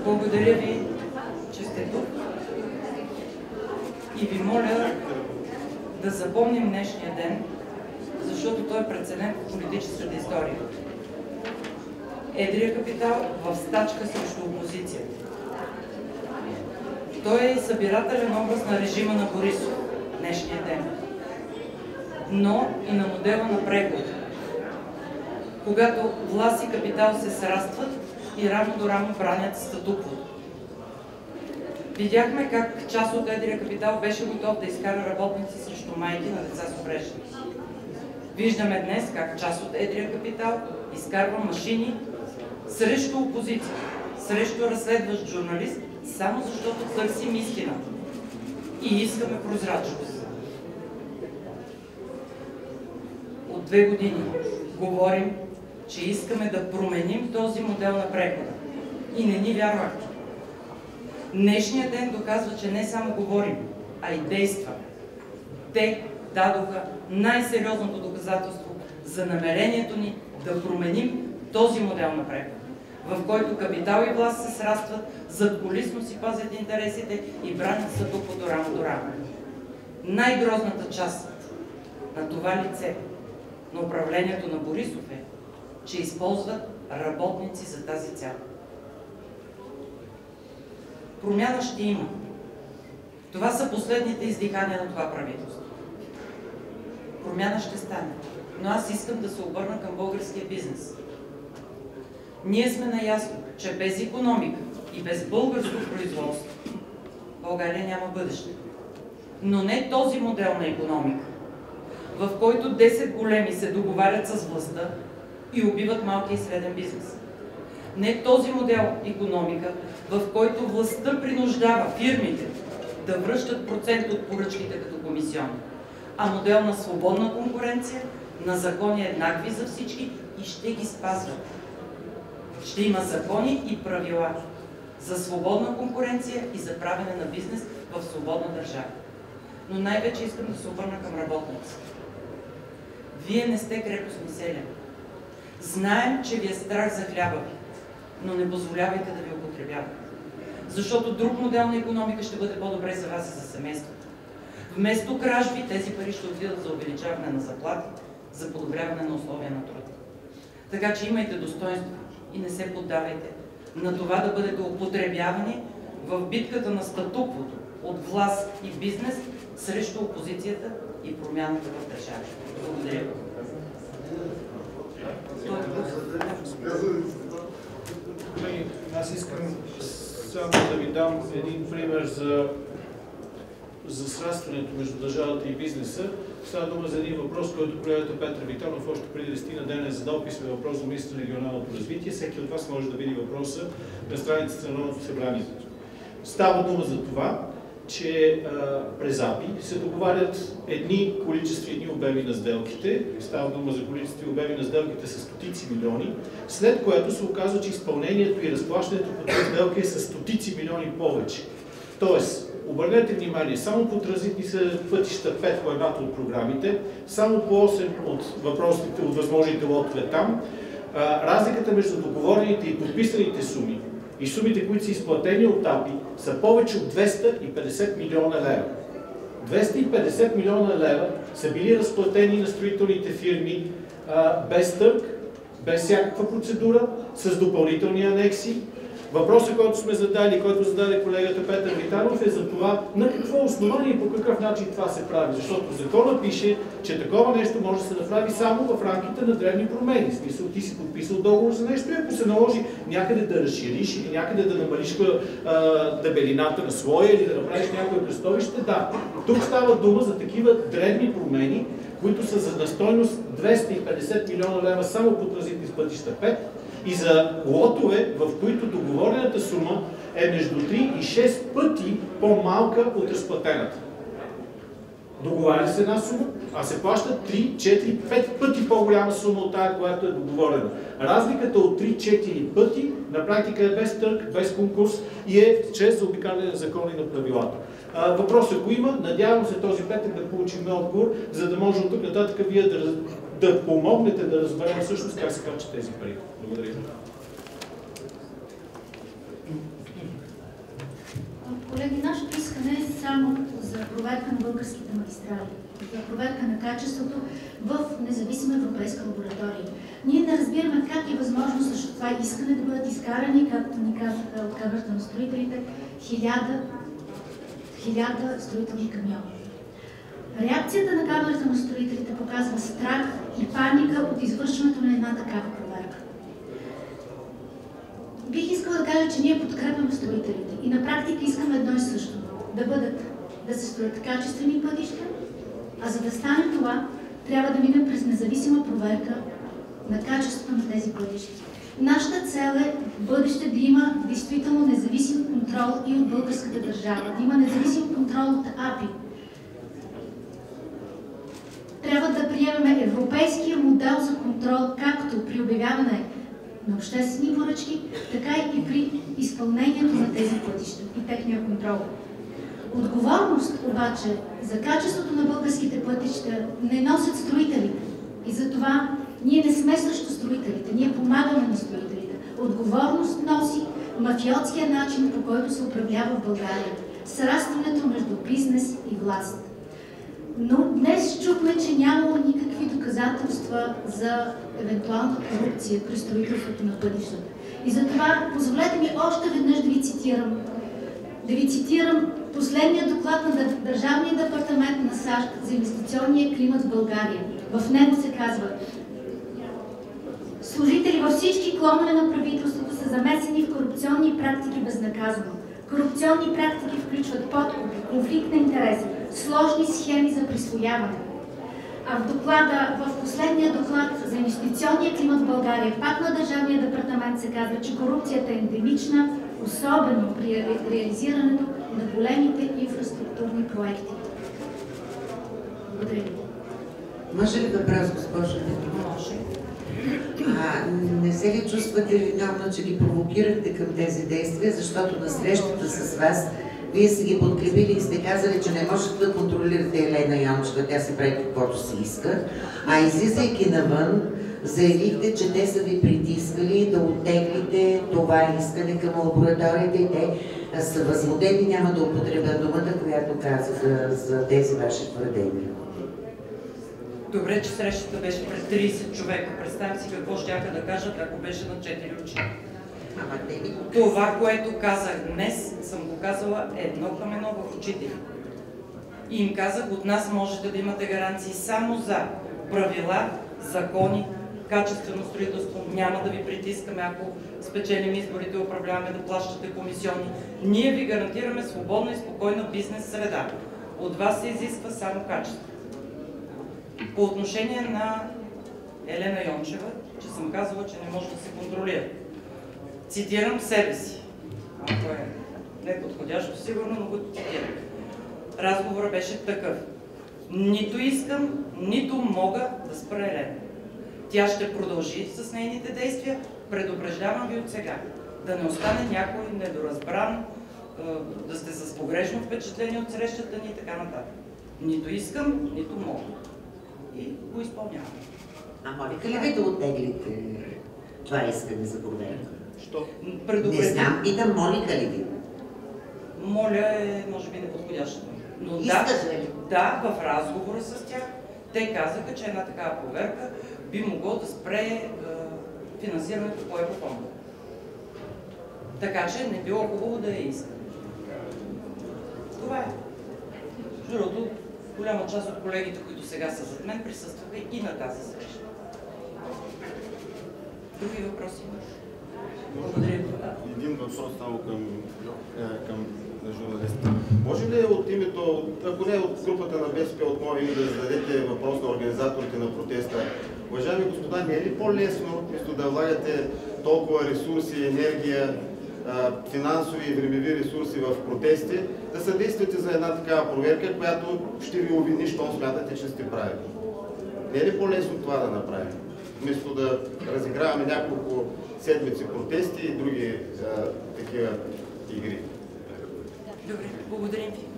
Благодаря ви, че сте тук и ви моля да запомним днешния ден, защото той е прецедент в политическата история. Едрия капитал в стачка срещу опозиция. Той е събирателен образ на режима на Борисов днешния ден, но и на модела на преход, когато власт и капитал се срастват и рамо до рамо бранят статуквото. Видяхме как част от едрия капитал беше готов да изкара работници срещу майки на деца с увреждания. Виждаме днес как част от едрия капитал изкарва машини срещу опозиция, срещу разследващ журналист, само защото търсим истината и искаме прозрачност. От 2 години говорим, че искаме да променим този модел на прехода и не ни вярвахте. Днешният ден доказва, че не само говорим, а и действаме. Те дадоха най-сериозното доказателство за намерението ни да променим този модел на преход, в който капитал и власт се срастват, задкулисно си пазят интересите и бранят статуквото рамо до рамо. Най-грозната част на това лице на управлението на Борисов е, че използват работници за тази цел. Промяна ще има. Това са последните издихания на това правителство. Промяна ще стане. Но аз искам да се обърна към българския бизнес. Ние сме наясно, че без икономика и без българско производство България няма бъдеще. Но не този модел на икономика, в който 10 големи се договарят с властта и убиват малки и среден бизнес. Не този модел икономика, в който властта принуждава фирмите да връщат процент от поръчките като комисиони, а модел на свободна конкуренция, на закони еднакви за всички и ще ги спазват. Ще има закони и правила за свободна конкуренция и за правене на бизнес в свободна държава. Но най-вече искам да се обърна към работниците. Вие не сте крепостни селяни. Знаем, че ви е страх за хляба ви, но не позволявайте да ви употребяват. Защото друг модел на икономика ще бъде по-добре за вас и за семейството. Вместо кражби, тези пари ще отидат за увеличаване на заплати, за подобряване на условия на труд. Така че имайте достоинство и не се поддавайте на това да бъдете употребявани в битката на статуквото от власт и бизнес срещу опозицията и промяната в държавата. Благодаря. Аз искам само да ви дам един пример за срастването между държавата и бизнеса. Става дума за един въпрос, който колегата Петър Витанов още преди 10 дена е задал писмен въпрос за министър на регионалното развитие. Всеки от вас може да види въпроса на страницата на Народното събрание. Става дума за това, че през АПИ се договарят едни количества, едни обеми на сделките. Става дума за количества и обеми на сделките с стотици милиони, след което се оказва, че изпълнението и разплащането по тези сделки е с стотици милиони повече. Тоест, обърнете внимание, само по транзитни пътища 5 по едната от програмите, само по 8 от въпросите, от възможните лотове там, разликата между договорените и подписаните суми и сумите, които са изплатени от АПИ, са повече от 250 милиона лева. 250 милиона лева са били разплатени на строителните фирми без търг, без всякаква процедура, с допълнителни анекси. Въпросът, който сме задали, който зададе колегата Петър Витанов, е за това на какво основание и по какъв начин това се прави. Защото законът пише, че такова нещо може да се направи само в рамките на древни промени. В смисъл, ти си подписал договор за нещо и ако се наложи някъде да разшириш или някъде да намалиш дебелината на слоя или да направиш някое кръстовище, да. Тук става дума за такива древни промени, които са за стойност 250 милиона лева само по транзитни пътища 5, и за лотове, в които договорената сума е между 3 и 6 пъти по-малка от разплатената. Договаря се една сума, а се плаща 3, 4, 5 пъти по-голяма сума от тая, която е договорена. Разликата от 3-4 пъти на практика е без търг, без конкурс и е чрез заобикаляне на закони на правилата. Въпросът, ако има, надявам се този петък да получим отговор, за да може от тук нататък вие да помогнете да разберем всъщност как се качат тези пари. Благодаря. проверка на българските магистрали, за проверка на качеството в независима европейска лаборатория. Ние не разбираме как е възможно също това искане да бъдат изкарани, както ни казаха от Камерата на строителите, 1000 строителни камиона. Реакцията на Камерата на строителите показва страх и паника от извършването на една такава проверка. Бих искала да кажа, че ние подкрепяме строителите и на практика искаме едно и също. Да се строят качествени пътища, а за да стане това, трябва да минем през независима проверка на качеството на тези пътища. Нашата цел е в бъдеще да има действително независим контрол и от българската държава, да има независим контрол от АПИ. Трябва да приемем европейския модел за контрол, както при обявяване на обществени поръчки, така и при изпълнението на тези пътища и техния контрол. Отговорност обаче за качеството на българските пътища не носят строителите. И затова ние не сме срещу строителите, ние помагаме на строителите. Отговорност носи мафиотския начин, по който се управлява в България. Срастването между бизнес и власт. Но днес чухме, че нямало никакви доказателства за евентуална корупция при строителството на пътищата. И затова позволете ми още веднъж да ви цитирам последния доклад на Държавния департамент на САЩ за инвестиционния климат в България. В него се казва: служители във всички клонове на правителството са замесени в корупционни практики безнаказано. Корупционни практики включват подкупи, конфликт на интереси, сложни схеми за присвояване. А в последния доклад за инвестиционния климат в България, пак на Държавния департамент, се казва, че корупцията е ендемична, особено при реализирането на големите инфраструктурни проекти. Благодаря ви. Може ли въпрос, госпожо? Може. Не се ли чувствате виновно, че ги провокирате към тези действия, защото на срещата с вас вие сте ги подкрепили и сте казали, че не можете да контролирате Елена Йончева, тя се прави каквото си иска, а излизайки навън, заявихте, че те са ви притискали да оттеглите това искане към лабораторията и те са възмутени, няма да употребя думата, която казаха за тези ваши твърдения. Добре, че срещата беше пред 30 човека. Представям си какво щяха да кажат, ако беше на 4 очи. Това, което казах днес, съм го казала едно към едно в очите им. И им казах, от нас можете да имате гаранции само за правила, закони, качествено строителство. Няма да ви притискаме, ако спечелим изборите, управляваме да плащате комисионни. Ние ви гарантираме свободна и спокойна бизнес среда. От вас се изисква само качество. По отношение на Елена Йончева, че съм казала, че не може да се контролира. Цитирам себе си. Ако е неподходящо, сигурно, но го цитирам. Разговорът беше такъв. Нито искам, нито мога да спра Елена. Тя ще продължи с нейните действия. Предупреждавам ви от сега. Да не остане някой недоразбран, да сте с погрешно впечатление от срещата ни и така нататък. Нито искам, нито мога. И го изпълнявам. Молика ли ви да оттеглите това искане за проверка? Що? Не знам, питам, молика ли ви? Моля е, може би, неподходяща. Но да, в разговора с тях, те казаха, че една такава проверка би могло да спре финансирането по еврофонда. Така че не било хубаво да я иска. Това е. Защото голяма част от колегите, които сега са зад мен, присъстваха и на тази среща. Други въпроси имаш? Благодаря. Един въпрос само към журналистите. Може ли от името, ако не от групата на БСП, от мое име, да зададете въпрос на организаторите на протеста? Уважаеми господа, не е ли по-лесно, вместо да влагате толкова ресурси, енергия, финансови и времеви ресурси в протести, да съдействате за една такава проверка, която ще ви обвини, щом смятате, че сте прави? Не е ли по-лесно това да направим? Вместо да разиграваме няколко седмици протести и други такива игри. Добре, благодарим ви.